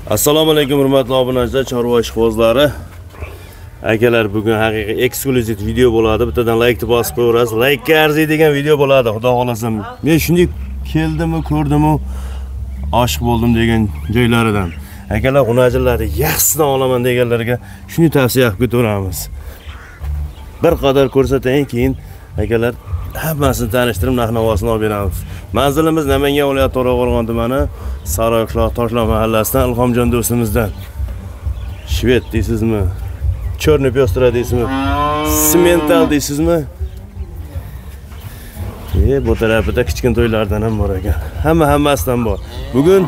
Assalomu alaykum hurmatli obunachilar, chorva ishqibozlari. Akalar, bugun haqiqiy eksklyuziv video bo'ladi. Bittadan like bosib qo'yasiz. Like arziydigan video bo'ladi, xudo xolasa. Men shunday keldim, ko'rdim, oshiq bo'ldim degan joylaridan. Akalar, xunachilarni yaxshisidan olaman deganlarga shuni tavsiya qilib ketaveramiz. Bir qadar ko'rsataylik, keyin akalar hammasini tanishtirib, narx-navosini olib beramiz. Manzilimiz Namangan viloyati To'raqo'rg'on tumani Sariqishloq Toshloq mahallasidan Ilhomjon do'stimizdan. Shved deysizmi? Chorniy pyostra deysizmi? Simental deysizmi? Bu tarafida kichkin to'ylardan ham bor ekan. Hammasidan bor. Bugun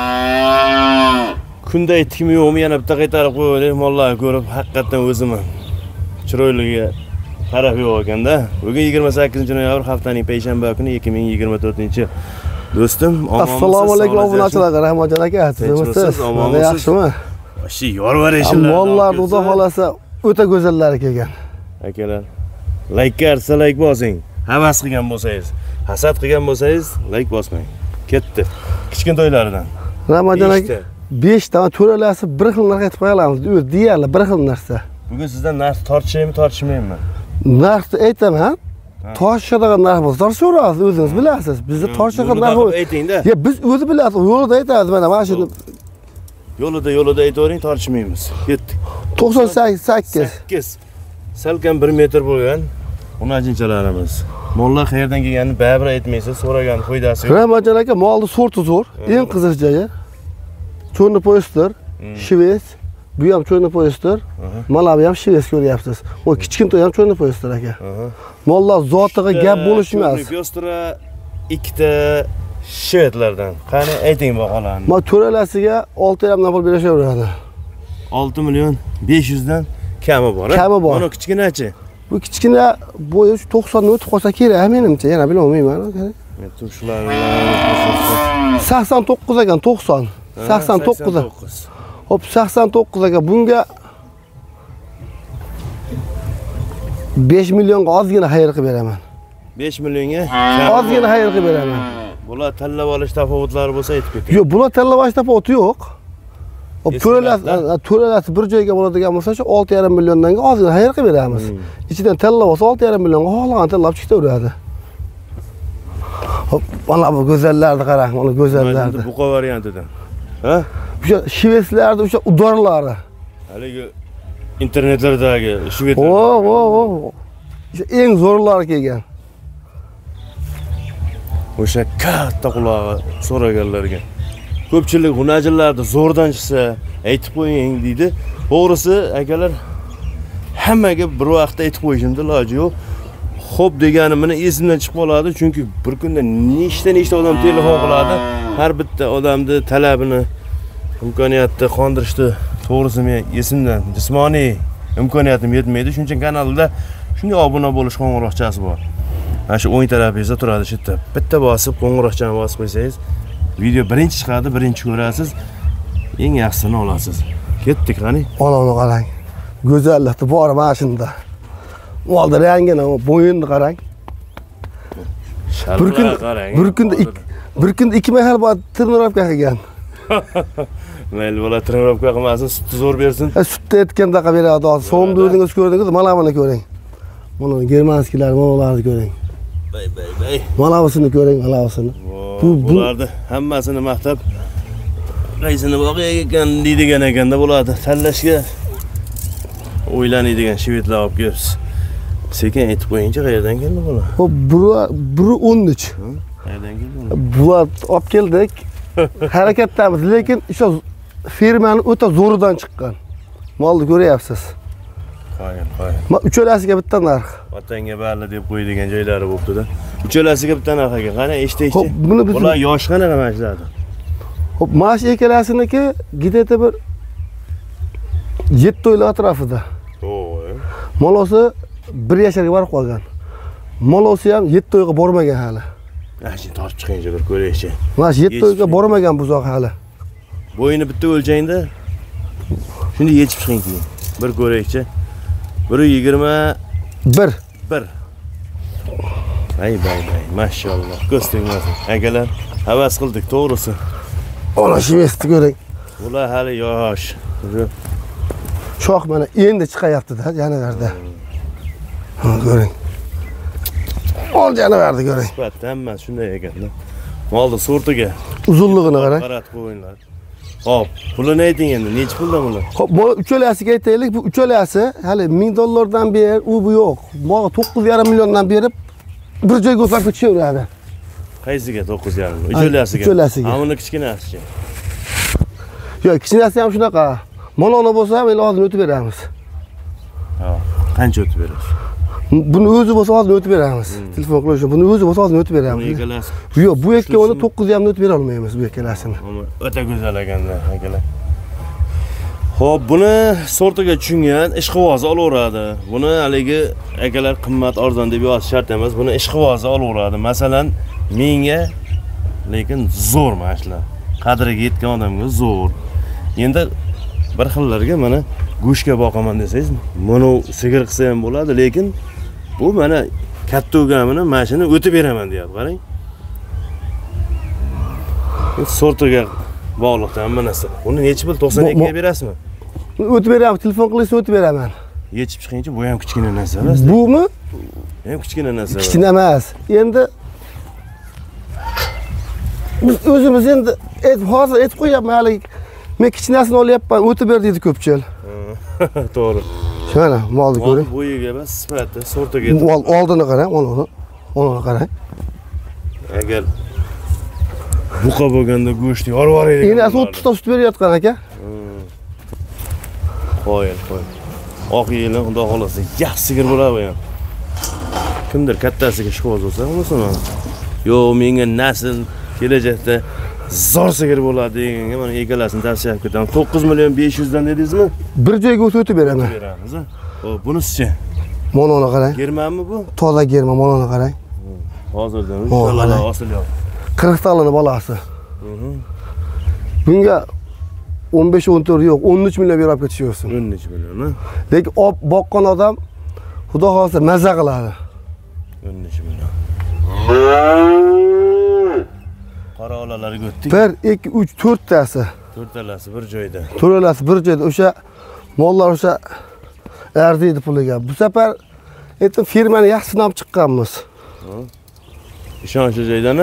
kunda aytdikmi yo'qmi, yana bitta qaytarib qo'yaylik, mollarni ko'rib, haqiqatan o'zimman chiroyliga qarab yo'q ekanda. Bugun 28-noyabr haftaning payshanba kuni 2024-yil. Do'stim, assalomu alaykum obunachilar, Rahmatjon aka. Siz yaxshimi? Shi yorvarishlar. Mollar xudo xolasa o'ta go'zallar kelgan. Akalar, like arsa like bosing. Havas qilgan bo'lsangiz, hasad qilgan bo'lsangiz, like bosmang. Ketdi. Kichkin to'ylaridan. Rahmatjon aka, 5 ta to'ralasi bir xil narx aytib qo'yamiz. O'zi deyarli bir xil narsa. Bugun sizdan narx tortishaymi, tortishmaymi? Narxni aytaman. Tortishadigan narx bo'lsa, so'raysiz, o'zingiz bilasiz. Bizni tortishadigan narx ayting-da. Ya biz o'zi bilasiz, yo'lda aytamiz, mana shuni. Yo'lida aytavering, tortishmaymiz. Ketdik. 98. Salkam 1 metr bo'lgan xunajinchalarimiz. Mollar qayerdan kelganini baribir aytmaysiz, so'ragan foydasi yo'q. Rahmatjon aka, molni sorti zo'r. Eng qiziq joyi Chorniy poyster, Shved. Bu ham Chorniy poyster. Mana bu ham Shved ko'ryapsiz. O kichkin to'y ham Chorniy poyster aka. Mollar zotiga gap bo'lish emas. Chorniy poystra ikkita Shvedlardan. Qani ayting baholarni. Ma to'ralasiga 6,5 dan pul berishaveradi. 6 million 500 dan kami bor. Kami bor. Mana kichkinachi. Bu kichkina bo'yi 90 ni o'tib qolsa kerak, menimcha, yana bilmayman. Men tumshularni 89 ekan, 90. 89. Hop 89 aka, bunga 5 millionga ozgina xayr qilib beraman. 5 millionga ozgina xayr qilib beraman. Bular tanlab olish tafovutlari bo'lsa aytib keting. Yo'q, bular tanlab olish tafovati yo'q. Hop to'ralasi bir joyga bo'ladigan bo'lsa, 6,5 milliondan ozgina xayr qilib beramiz. Ichidan tanlab olsa 6,5 millionga xohlagan tanlab chiqaveradi. Hop, mana bu go'zallarni qarang, mana go'zallarni. Buqa variantidan. Ha? O'sha shvedlarning o'sha udorlari. Haligi internetlardagi shvedlar. O'sha eng zo'rlari kelgan. O'sha katta qulog'i so'raganlarga. Ko'pchilik xunajillarda zo'rdan chiqsa aytib qo'ying deydi. To'g'risi, akalar, hammaga bir vaqtda aytib qo'yishimda iloji yo'q. Xo'p deganimni esimdan chiqib qoladi, chunki bir kunda nechta odam telefon qiladi. Har bitta odamni talabini, imkoniyatni qondirishni to'g'risi men esimdan jismoniy imkoniyatim yetmaydi. Shuning uchun kanalda shunday obuna bo'lish qo'ng'iroqchasi bor. Mana shu o'ng tarafingizda turadi shu yerda. Bitta bosib qo'ng'iroqchani bosib qo'ysangiz, video birinchi chiqadi, birinchi ko'rasiz, eng yaxshisini olasiz. Ketdik qani? Olani qarang. Go'zallikni bor mana shunda. Molda rangini, bo'yinni qarang. Bir kunda 2 mahal bor trenirovka qilgan. Mayli bola trenirovka qilmasin, sutni zo'r bersin. Sutni aytgandaqa beradi. So'mni o'zingiz ko'rdingiz, mana buni ko'ring. Mana germanskilar, manalarni ko'ring. Bay. Mana busini ko'ring, mana busini. Bularni hammasini maqtab qaysini voqea ekan deydigan ekanda bo'ladi. Tanlashga o'ylanadigan shvedlar olib kelibsiz. Sekin aytib qo'yingchi, qayerdan keldi bular? Hop, biri 13. Qayerdan keldi? Bular olib keldik. Harakatdamiz, lekin o'sha firmaning o'ta zo'ridan chiqqan. Molni ko'ryapsiz. Qo'ying. Ma uchalasiga bitta narx. Vatanga barli deb qo'yadigan joylari bo'libdi-da. Uchalasiga bitta narx ekan. Qani eshitdik. Hop, buni biz bular yosh qanaqa mashlardi? Hop, mash ikkalasiniki gideta bir 7 oylar atrofida. Molosi 1 yasharga borib qolgan. Molosi ham 7 oyga bormagan hali. Yaxshi tortib chiqingchi bir ko'raychi. Mana 7 oyga bormagan buzoq hali. Bo'yini bitta o'lchangda. Shuni yechib chiqing keyin. Bir ko'raychi. 1,21. Bay, maşallah. Ko'z tegmasin. Akalar, havas qildik, to'g'risi. Ana shu vesti ko'ring. Bular hali yosh. Shoh mana endi chiqayapti-da janavarda. Ha, ko'ring. Ol janavarni ko'ring. Sifatda hammasi shunday ekan-da. Molni sortiga. Uzunligini qarang. Qarat qo'yinglar. Hop, pulini ayting endi, necha puldan bular? Hop, bu uchalasiga aytaylik, bu uchalasi hali $1000 ber, u bu yo'q. Moga 9,5 milliondan berib bir joyga o'sab ketishaveradi. Qaysiga 9,5? Uchalasiga. Uchalasiga. Ammo kichkinasi. Yo'q, kichkinasi ham shunaqa. Malona bo'lsa, men hozir o'tib beramiz. Ha, qancha o'tib berasiz? Buni o'zi bo'lsa hozir o'tib beramiz. Telefon qilish uchun buni o'zi bo'lsa hozir o'tib beramiz. Buni egalasi. Yo'q, bu ikkovini 9,5 o'tib bera olmaymiz bu ikkalasini. O'ta go'zal ekanda, akalar. Xo'p, buni sortiga tushungan ishqivozi olaveradi. Buni haligi akalar qimmat arzon deb yozish shart emas. Buni ishqivozi olaveradi. Masalan, menga lekin zo'r mashlar. Qadriga yetgan odamga zo'r. Endi bir xillarga mana go'shtga boqaman desangiz, buni sigir qilsa ham bo'ladi, lekin bu mana katta o'gamini mashina o'tib beraman deyapti, qarang. Sortiga bog'liq hamma narsa. Uni necha pul 92 ga berasizmi? O'tib beramiz, telefon qilsa o'tib beraman. Yechib chiqingchi, bu ham kichkina narsa emas. Bumi? Ham kichkina narsa. Kichkina emas. Endi biz o'zimiz endi hozir aytib qo'yapman, hali men kichkinasini olyapman, o'tib ber deydi ko'pchilik. To'g'ri. Mana molni ko'ring. Bo'yiga emas, sifati, sortiga. Mol oldini qarang, onu qarang. Agar buqa bo'lganda go'sht yorvoraydi. Endi 30 ta sut berayotgan aka. Qo'y. Oq yili xudo xolasa yaxshi sigir bo'ladi bu ham. Kimdir kattasiga ishqivoz bo'lsa, masalan, yo menga nasl kelajakda zo'r sigir bo'ladi deganga mana egalasini tavsiya qilib ketaman. 9,500,000 dan dedingizmi? Bir joyga o'tib beraman. Beramiz, ha. Xo'p, bunisi-chi? Mononi qarang. Germanmi bu? Toza german, mononi qarang. Hozirdan inshaalloh osilyoq. 40 talini bolasi. Bunga 15-14 yo'q, 13 million berib ketishyapsiz. 13 million, ha? Lekin boqqan odam xudo xolasa mazza qiladi. 13 million. Qora olalarga o'tdik. 1, 2, 3, 4 tasi. 4 talasi bir joyda. To'ralasi bir joyda. O'sha mollar o'sha arziydi puliga. Bu safar aytdim firmani yaxshi sinab chiqqanmiz. Ishonchli joydan-a?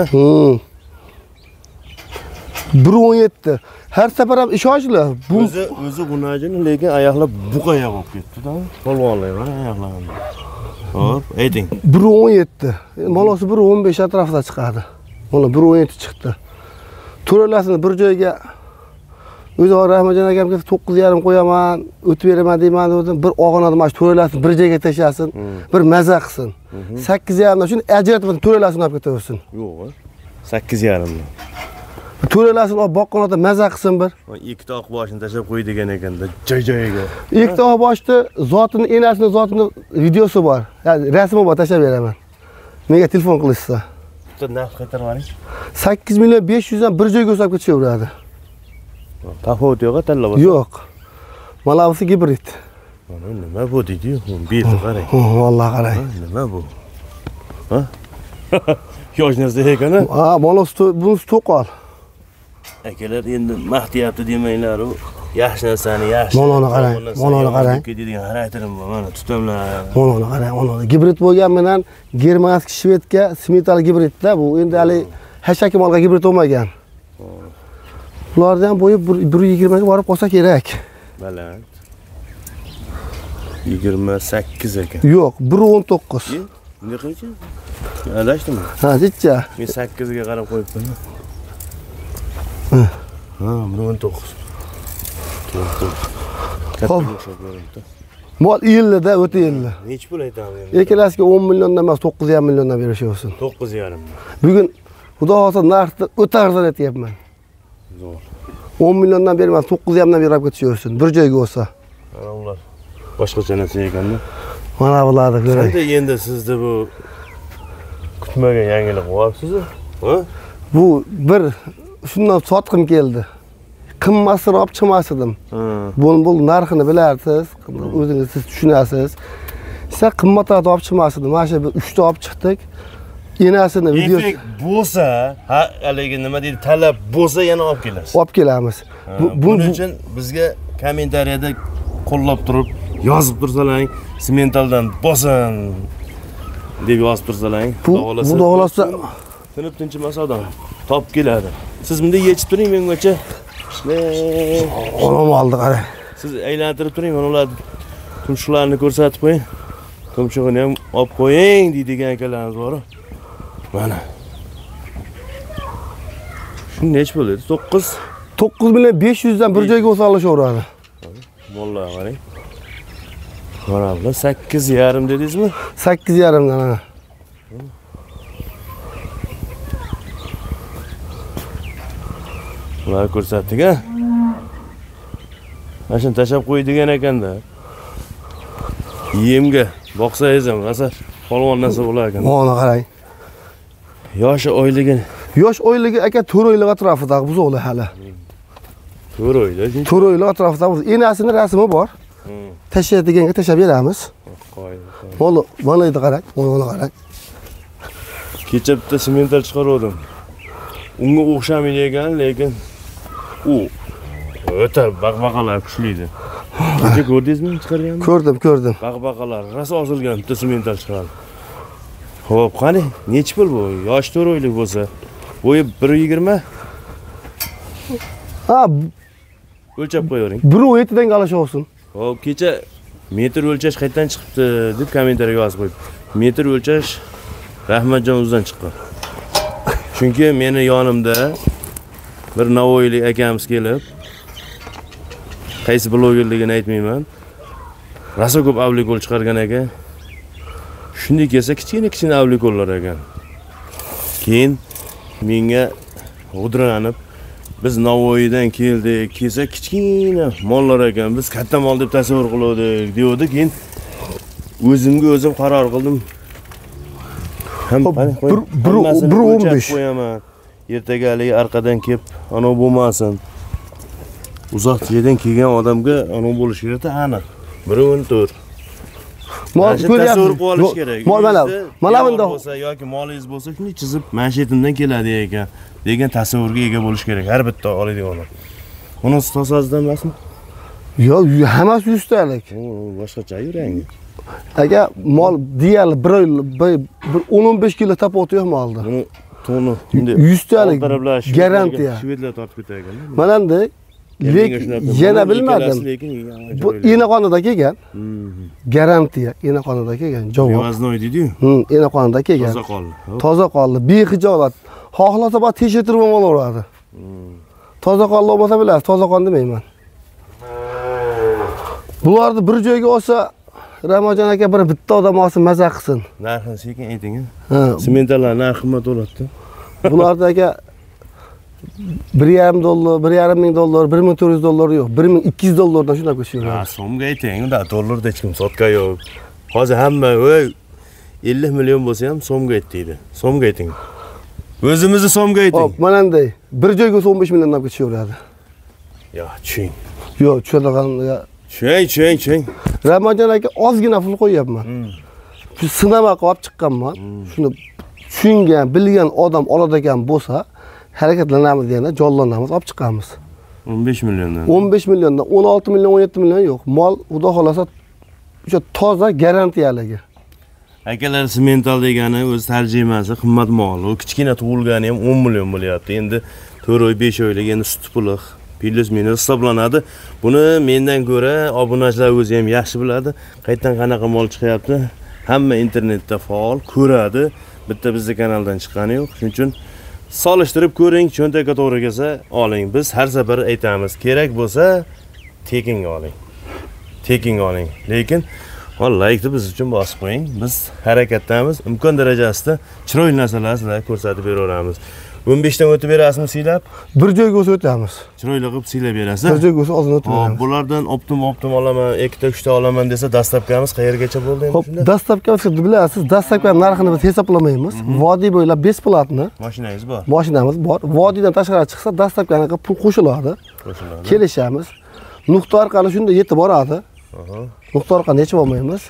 1.17. Har safar ham ishonchli. Bu o'zi g'unajini, lekin oyoqlar buqayoq bo'lib ketdi-da. Polvonlar mana oyoqlarini. Hop, ayting. 1.17. Molosi 1.15 atrofida chiqadi. Mana 1.17 chiqdi. To'ralasini bir joyga o'zi Rahmatjon akamga 9,5 qo'yaman, o'tib beraman deyman dedim. Bir og'onadi mana shu to'ralasini bir joyga tashlasin, bir maza qilsin. 8,5 dan shuni ajratib to'ralasini olib ketaversin. Yo'q, 8,5 dan. To'ralasini olib boqqan odam maza qilsin bir. Ikkita oq boshini tashlab qo'y degan ekanda, joy-joyiga. Ikkita oq boshni zotini, enasini zotini videosi bor. Ya'ni rasmi bor, tashlab beraman. Menga telefon qilishsa. Narx qaytarib oling. 8,500,000 dan bir joyga o'sab ketishaveradi. Tafovut yo'q, tanlab olsa. Yo'q. Mana busi gibrid. Mana nima bu deydi-yu? Beti qarang. Vallahi qarang. Nima bu? Ha? Yosh narsa ekan-a? Ha, bunisi to'qol. Akalar endi maxtiyapti demanglar, u yaxshi narsani yaxshi. Mononi qarang, mononi qarang. Deydigan xarakterim bor, mana tutamlar. Mononi qarang, mononi. Gibrid bo'lgan bilan germanskiy shvedga smetal gibridda bu. Endi hali hashaki molga gibrid bo'lmagan. Ulardan bo'yi 1.20 ga borib qolsa kerak. Baland. 28 ekan. Yo'q, 1.19. Bunga qancha? Adashdimmi? Ha, jicha. Men 8 ga qarab qo'yibman. Ha, 1.19. Katta o'xshab ko'rinibdi. Mol yilda, o'ta yilda. Necha pul aytamiz endi? Ikkalasiga 10 milliondan emas, 9,5 milliondan berishyapsiz. 9,5. Bugun xudo xolasa narxni o'ta arzon aytyapman. Zo'r. 10 milliondan bermas, 9,5 dan berib ketishyapsiz. Bir joyga bo'lsa. Mana ular boshqacha narsa ekanda. Mana bularni ko'ring. Qanday endi sizda bu kutmagan yangilik bo'lyapsiz? Ha? Bu bir shundan sotqim keldi. Qimmatini olib chiqmasdim. Bu narxini bilarsiz, o'zingiz siz tushunasiz. Siz qimmatini olib chiqmasdim. Mana shu 3 ta olib chiqdik. enasini video Effekt bo'lsa, ha, haligi nima deydi, talab bo'lsa yana olib kelasiz. olib kelamiz. Buning uchun bizga kommentariyada qo'llab turib, yozib tursalaring, sementaldan bosin deb yozib tursalaring. Xudo xolasa tinib tinchimas odam topib keladi. Siz bunday yechib turing mengacha. Olam oldi qarang. Siz aylantirib turing, mana ularni tumshuqlarini ko'rsatib qo'ying. Tumshug'ini ham olib qo'ying deydigan akalarimiz bor. Mana. Shu nech bo'ldi? 9.500 dan bir joyga o'salishaveradi. Vallahi qarang. Mana bu 8,5 dedingizmi? 8,5 dan ana. Ular ko'rsatdik-a. Mana shuni tashab qo'ydigan ekanda. Yemga boqsangiz ham rosa polvon narsa bo'lar ekan. Mana qarang. Yoshi oyligi. Yosh oyligi aka 4 oylik atrofidagi buzoqlar hali. 4 oylik. 4 oylik atrofida enasini rasmi bor. Tashlaydiganga tashab beramiz. Mana edi qarang, mana qarang. Kecha bitta semental chiqardim. Unga o'xshamaydi ekan, lekin u o'ta baqbaqalar kuchli edi. Kecha ko'rdingizmi chiqarganini? Ko'rdim. Baqbaqalar rosa osilgan bitta semental chiqardi. Xo'p, qani, necha pul bu? Yosh 4 oylik bo'lsa, bo'yi 1.20. Ha, o'lchab qo'yavering. 1.7 dan olishaversin. Xo'p, kecha metr o'lchash qayerdan chiqibdi deb kommentariyaga yozib qo'yib. Metr o'lchash Rahmatjon o'zidan chiqqan. Chunki meni yonimda bir Navoiylik akamiz kelib, qaysi blogerligini aytmayman. Rosa ko'p avlikol chiqargan ekan. Shunday kelsa kichkina avlikollar ekan. Keyin menga g'udranib, biz Navoiydan keldik, kelsa kichkina mollar ekan, biz katta mol deb tasavvur qildik, deydi. Keyin o'zimga o'zim qaror qildim. Ham 1.15 qo'yaman. Ertagali arqadan kelib, ana bo'lmasin. Uzoq yerdan kelgan odamga ana bo'lish kerak, aniq. 1.4. Mol tasavvur qilib olish kerak. Mana bunda bo'lsa yoki molingiz bo'lsa, shuni chizib manshetimdan keladi ekan degan tasavvurga ega bo'lish kerak. Har bitta oladiganlar. Buni to'sazdan emasmi? Yo'q, hammasi 100 talik. Boshqacha yurangi. Agar mol deyarli 15 kilo tapoti yo'q molda. Buni toni 100 talik garantiya. Shvedlar tortib ketagan. Mana endi yana bilmadim. Bu Enaqonida kelgan. Garantiya Enaqonida kelgan. Javob. Yoznoy deydi-yu. Enaqonida kelgan. Toza qoldi. Toza qoldi. Behijolat. Xohlasa bor tekshirtirib olaveradi. Toza qoldi bo'lsa bilasiz, toza qon demayman. Bularni bir joyga olsa Ramazon aka bitta odam olsin, maza qilsin. Narxini sekin ayting. Sementallar narxi qimmat bo'ladi. Bularda aka $1.5 dollar, $1.5 ming, $1.400 yo'q, $1.200 shunday ko'chiradi. Ha, so'mga ayting, unda dollarda hech kim sotka yo'q. Hozir hamma, "Voy, 50 million bo'lsa ham so'mga ayt" deydi. So'mga ayting. O'zimizni so'mga ayting. Hop, mana bunday. Bir joyga 15 milliondan ko'chiraveradi. Yo, tushing. Yo'q, tushunadigan. Tushing. Ramazon aka ozgina pul qo'yapman. Shu sinama qilib chiqqanman. Shuni tushungan, bilgan odam oladigan bo'lsa, harakatlanamiz deganda jonlanamiz, olib chiqamiz. 15 milliondan. 15 milliondan 16 million, 17 million yo'q. Mol xudo xolasa o'sha toza garantiyaligi. Akalar semental degani o'z tarjimasi qimmat mol. U kichkina tug'ilgani ham 10 million bo'lyapti. Endi 4 oy, 5 oylik endi sut puliq. Plus minus hisoblanadi. Buni mendan ko'ra obunachilar o'zi ham yaxshi biladi. Qayerdan qanaqa mol chiqyapti? Hamma internetda faol ko'radi. Bitta bizning kanaldan chiqqani yo'q. Shuning uchun solishtirib ko'ring, cho'ntakka to'g'ri kelsa oling. Biz har safar aytamiz, kerak bo'lsa tekinga oling. Tekinga oling. Lekin like-ni biz uchun bosib qo'ying. Biz harakatdamiz. Imkon darajasida chiroyli narsalarni ko'rsatib beraveramiz. 15 dan o'tib berasizmi siylab? Bir joyga o'tamiz. Chiroyli qilib siylab berasiz. Bir joyga ozgina o'tib beramiz. Bulardan optim olaman, ikkita, uchta olaman desa, dastlabkamiz qayergacha bo'ldi endi shunda? Dastlabkamiz bilasiz, dastlabki narxini biz hisoblamaymiz. Vodiy bo'ylab besplatni mashinangiz bor. Mashinamiz bor. Vodiydan tashqari chiqsa, dastlabkaniga pul qo'shiladi. Kelishamiz. Nuqta orqali shunda yetib boradi. Nuqta orqali yechib olmaymiz.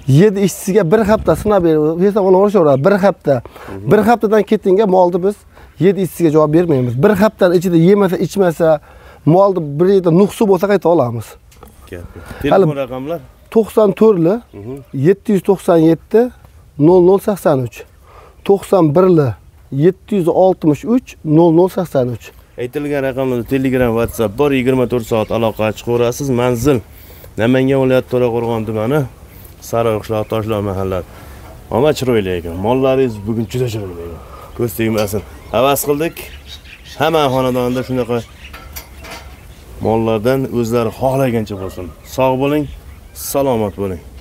7 ishchisiga bir hafta sinab berib, hesab olashaveradi. Bir hafta. Bir haftadan ketinga molni biz 7 ishchisiga javob bermaymiz. Bir haftaning ichida yemasa, ichmasa, molni bir yerda nuqsi bo'lsa qayta olamiz. Telefon raqamlar 94li 797 0083 91li 763 0083. Aytilgan raqamlarda Telegram, WhatsApp bor, 24 soat aloqa chiqaverasiz. Manzil Namangan viloyati To'raqo'rg'on tumani Sariqishloq Toshlar mahallasi. Omad chiroyli ekan. Mollaringiz bugun juda chiroyli ekan. Ko'z tegmasin. Havas qildik. Hamma xonadonda shunaqa mollardan o'zlari xohlagancha bo'lsin. Sog' bo'ling, salomat bo'ling.